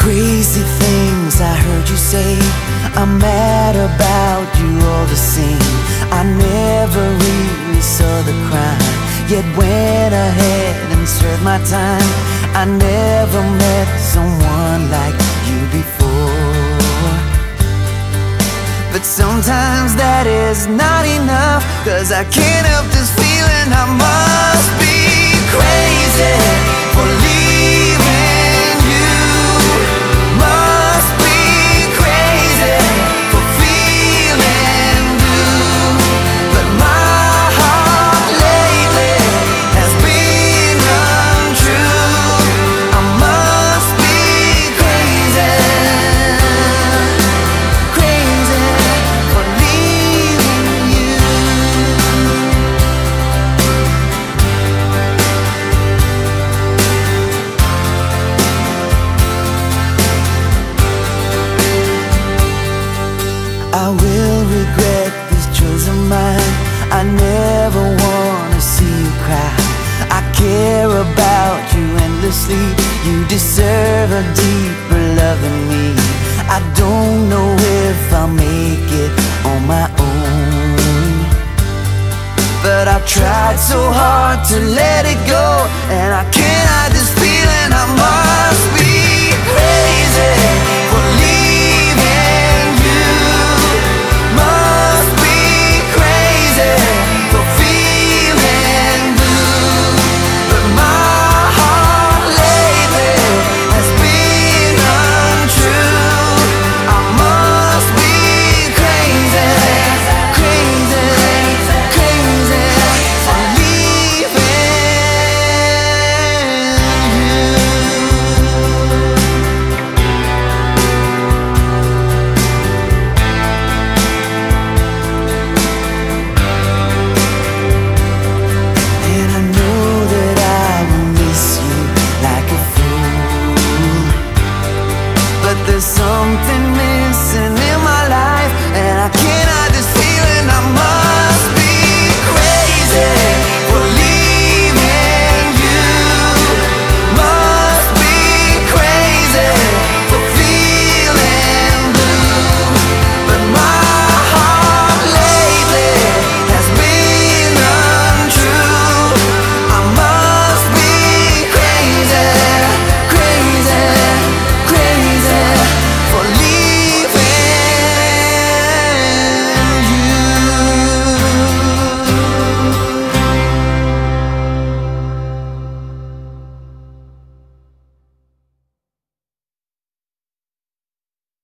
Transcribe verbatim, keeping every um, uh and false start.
crazy things I heard you say. I'm mad about you all the same. I never really saw the crime, yet went ahead and served my time. I never met someone like you before. But sometimes that is not enough, 'cause I can't help this feeling I must be crazy for leaving you. Must be crazy for feeling blue. But my heart lately has been untrue. I must be crazy, crazy for leaving you. I will regret these choices of mine. I never wanna see you cry. I care about you endlessly. You deserve a deeper love than me. I don't know if I'll make it on my own, but I've tried so hard to let it go, and I can't hide this feeling I must be crazy